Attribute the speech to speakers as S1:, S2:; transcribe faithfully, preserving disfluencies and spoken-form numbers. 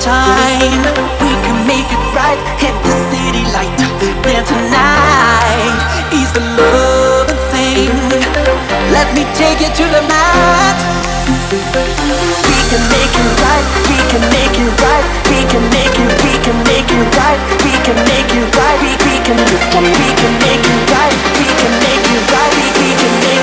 S1: time. We can make it right, hit the city light. Dance tonight, ease the loving thing. Let me take you to the mat. We can make it right, we can make it right. We can make it, we can make it right. We can make it right, we, we can, we can make it right. We can make it right, we, we can make it right.